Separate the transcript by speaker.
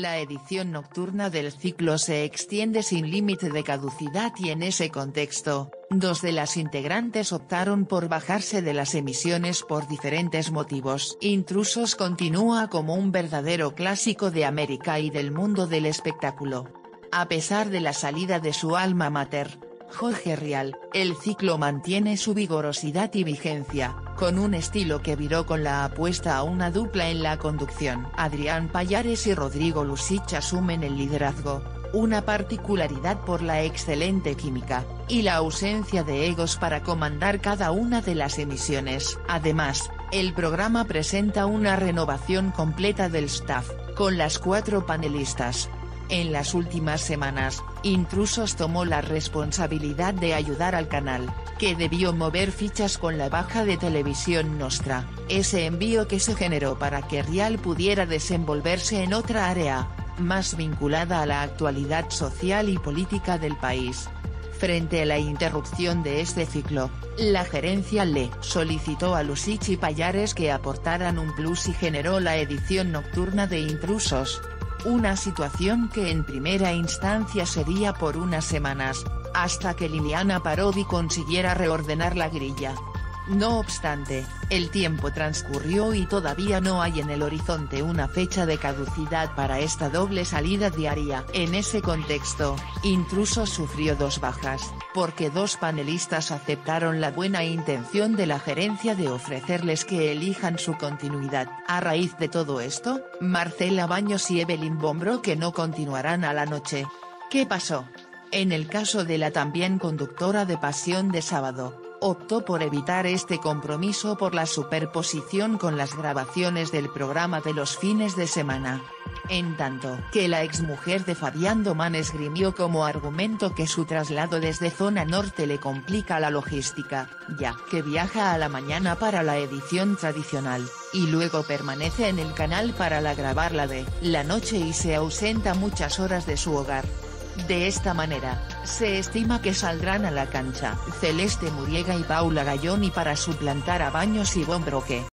Speaker 1: La edición nocturna del ciclo se extiende sin límite de caducidad y en ese contexto, 2 de las integrantes optaron por bajarse de las emisiones por diferentes motivos. Intrusos continúa como un verdadero clásico de América y del mundo del espectáculo. A pesar de la salida de su alma mater, Jorge Rial, el ciclo mantiene su vigorosidad y vigencia, con un estilo que viró con la apuesta a una dupla en la conducción. Adrián Pallares y Rodrigo Lusich asumen el liderazgo, una particularidad por la excelente química, y la ausencia de egos para comandar cada una de las emisiones. Además, el programa presenta una renovación completa del staff, con las 4 panelistas. En las últimas semanas, Intrusos tomó la responsabilidad de ayudar al canal, que debió mover fichas con la baja de Televisión Nostra, ese envío que se generó para que Rial pudiera desenvolverse en otra área, más vinculada a la actualidad social y política del país. Frente a la interrupción de este ciclo, la gerencia le solicitó a Lusich y Pallares que aportaran un plus y generó la edición nocturna de Intrusos. Una situación que en primera instancia sería por unas semanas, hasta que Liliana Parodi consiguiera reordenar la grilla. No obstante, el tiempo transcurrió y todavía no hay en el horizonte una fecha de caducidad para esta doble salida diaria. En ese contexto, Intrusos sufrió 2 bajas, porque 2 panelistas aceptaron la buena intención de la gerencia de ofrecerles que elijan su continuidad. A raíz de todo esto, Marcela Baños y Evelyn Bombro que no continuarán a la noche. ¿Qué pasó? En el caso de la también conductora de Pasión de Sábado, optó por evitar este compromiso por la superposición con las grabaciones del programa de los fines de semana. En tanto que la exmujer de Fabián Domán esgrimió como argumento que su traslado desde Zona Norte le complica la logística, ya que viaja a la mañana para la edición tradicional, y luego permanece en el canal para grabar la de la noche y se ausenta muchas horas de su hogar. De esta manera, se estima que saldrán a la cancha Celeste Muriega y Paula Galloni para suplantar a Baños y Bombro que,